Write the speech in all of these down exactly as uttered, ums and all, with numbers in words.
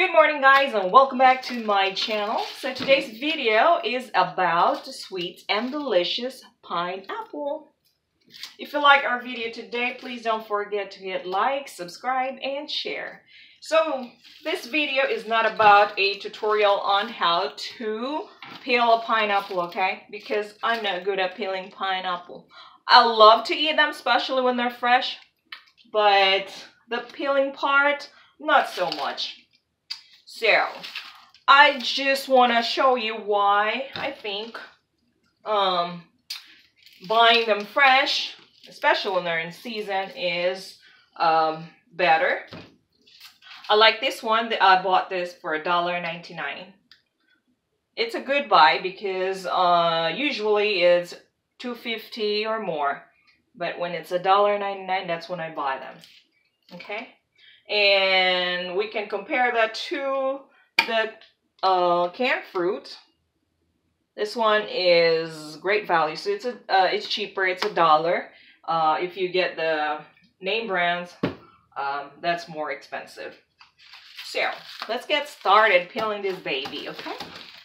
Good morning guys and welcome back to my channel. So today's video is about the sweet and delicious pineapple. If you like our video today, please don't forget to hit like, subscribe, and share. So this video is not about a tutorial on how to peel a pineapple, okay? Because I'm not good at peeling pineapple. I love to eat them, especially when they're fresh, but the peeling part, not so much. So, I just want to show you why I think um, buying them fresh, especially when they're in season, is um, better. I like this one. I bought this for a dollar ninety-nine. It's a good buy because uh, usually it's two fifty or more. But when it's a dollar ninety-nine, that's when I buy them. Okay? And we can compare that to the uh, canned fruit. This one is great value, so it's a uh, it's cheaper. It's a dollar. Uh, if you get the name brands, um, that's more expensive. So let's get started peeling this baby, okay?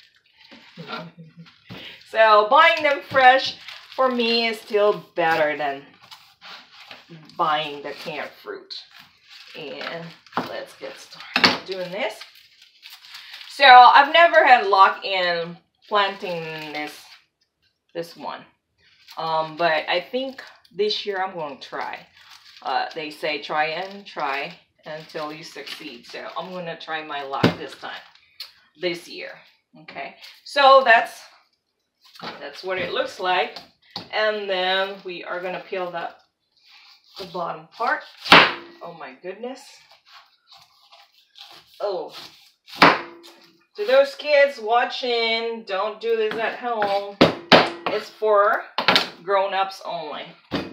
So buying them fresh for me is still better than buying the canned fruit. And let's get started doing this. So I've never had luck in planting this this one, um, but I think this year I'm going to try. Uh, they say try and try until you succeed. So I'm going to try my luck this time, this year. Okay. So that's that's what it looks like, and then we are going to peel that the bottom part. Oh my goodness. Oh. To those kids watching, don't do this at home. It's for grown-ups only. Let's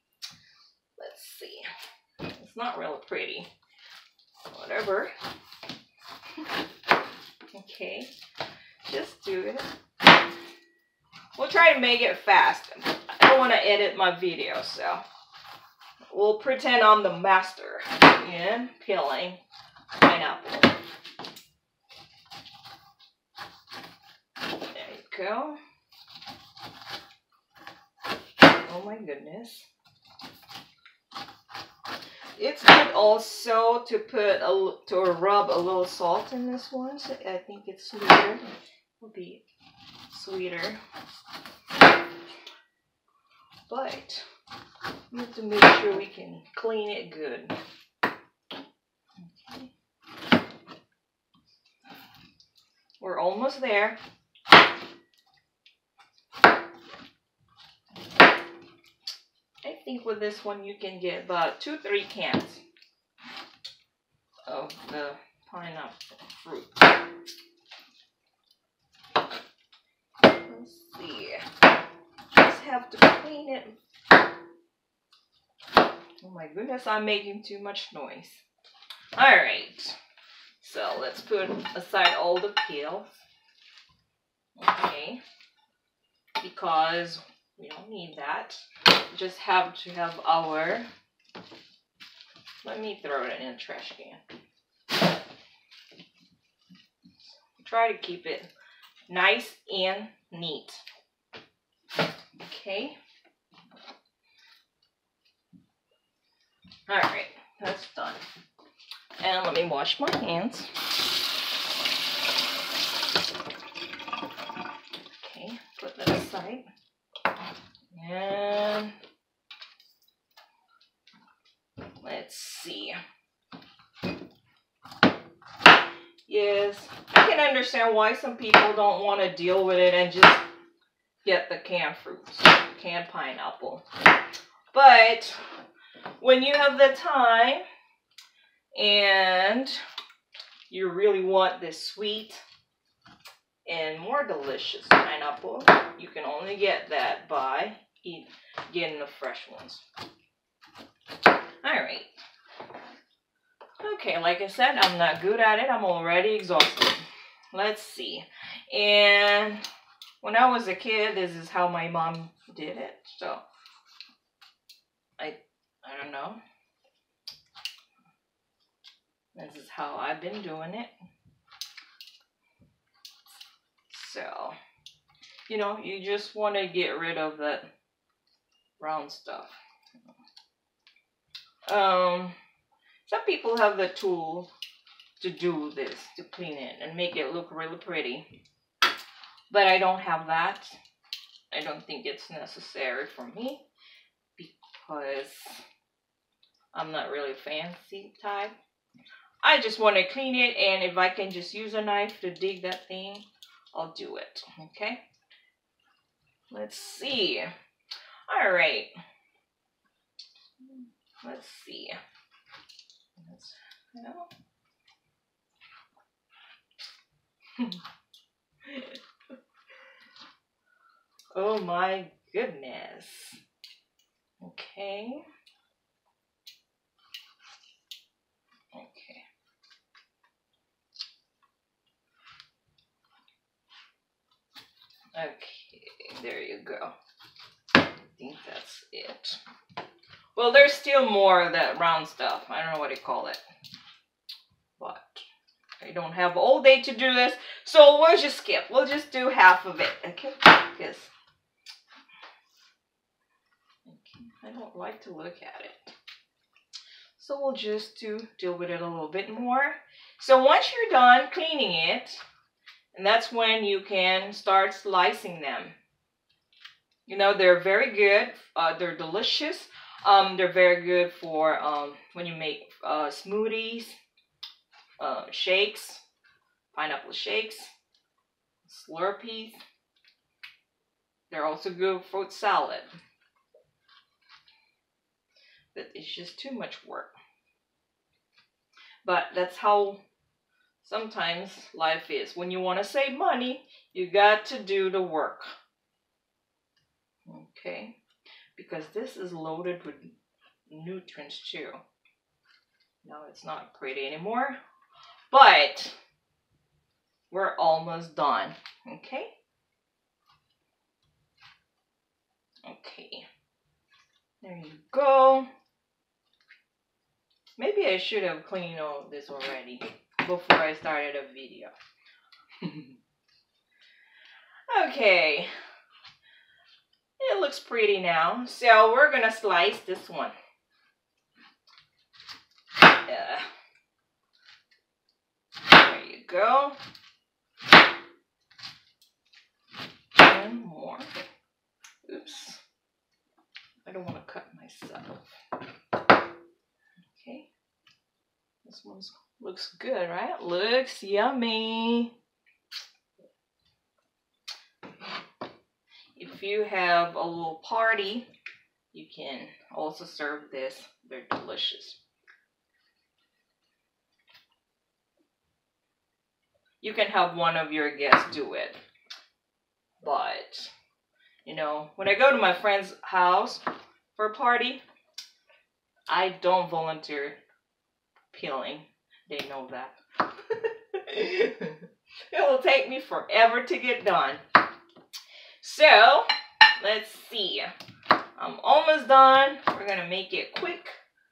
see. It's not real pretty. Whatever. Okay. Just do it. We'll try to make it fast. I don't want to edit my video, so we'll pretend I'm the master in peeling pineapple. There you go. Oh my goodness. It's good also to put a to rub a little salt in this one. So I think it's sweeter. Will be sweeter. But we have to make sure we can clean it good. Okay. We're almost there. I think with this one you can get about two, three cans of the pineapple fruit. Let's see. Just have to clean it. Oh my goodness, I'm making too much noise. Alright, so let's put aside all the peel. Okay, because we don't need that. We just have to have our, let me throw it in a trash can. Try to keep it nice and neat. Okay. Alright, that's done. And let me wash my hands. Okay, put that aside. And let's see. Yes, I can understand why some people don't want to deal with it and just get the canned fruits, canned pineapple. But when you have the time and you really want this sweet and more delicious pineapple, you can only get that by eat, getting the fresh ones. Alright. Okay, like I said, I'm not good at it. I'm already exhausted. Let's see. And when I was a kid, this is how my mom did it. So, I, I don't know. This is how I've been doing it. So, you know, you just want to get rid of that round stuff. Um, some people have the tool to do this, to clean it and make it look really pretty. But I don't have that. I don't think it's necessary for me because I'm not really fancy type. I just want to clean it, and if I can just use a knife to dig that thing, I'll do it. Okay? Let's see. All right. Let's see. Let's, you know. Oh my goodness. Okay. Okay. Okay, there you go. I think that's it. Well, there's still more of that round stuff. I don't know what they call it. But I don't have all day to do this, so we'll just skip. We'll just do half of it, okay? Because I don't like to look at it. So we'll just do deal with it a little bit more. So once you're done cleaning it, and that's when you can start slicing them. You know, they're very good. Uh, they're delicious. Um, they're very good for um, when you make uh, smoothies, uh, shakes, pineapple shakes, Slurpees. They're also good fruit salad. But it's just too much work. But that's how sometimes life is. When you want to save money, you got to do the work. Okay? Because this is loaded with nutrients too. Now it's not pretty anymore. But we're almost done. Okay? Okay. There you go. Maybe I should have cleaned all this already before I started a video. Okay. It looks pretty now. So we're gonna slice this one. Yeah. There you go. And more. Oops. I don't want to cut myself. Okay. This one looks good, right? Looks yummy. If you have a little party, you can also serve this. They're delicious. You can have one of your guests do it. But, you know, when I go to my friend's house for a party, I don't volunteer peeling. They know that. It will take me forever to get done. So, let's see. I'm almost done. We're going to make it quick.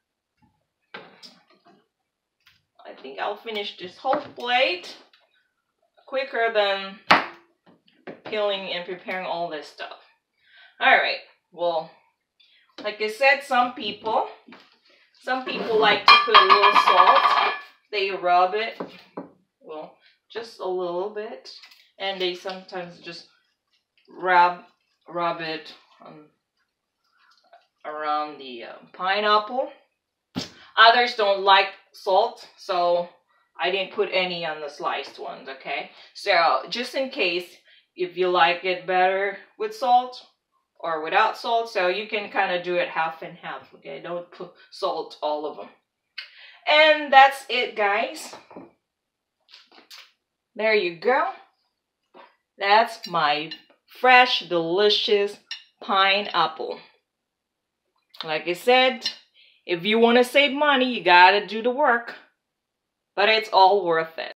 I think I'll finish this whole plate quicker than peeling and preparing all this stuff. Alright, well, like I said, some people, some people like to put a little salt. They rub it, well, just a little bit. And they sometimes just rub, rub it on, around the uh, pineapple. Others don't like salt, so I didn't put any on the sliced ones, okay? So, just in case, if you like it better with salt or without salt, so you can kind of do it half and half, okay? Don't put salt all of them. And that's it, guys. There you go. That's my fresh, delicious pineapple. Like I said, if you want to save money, you gotta do the work. But it's all worth it.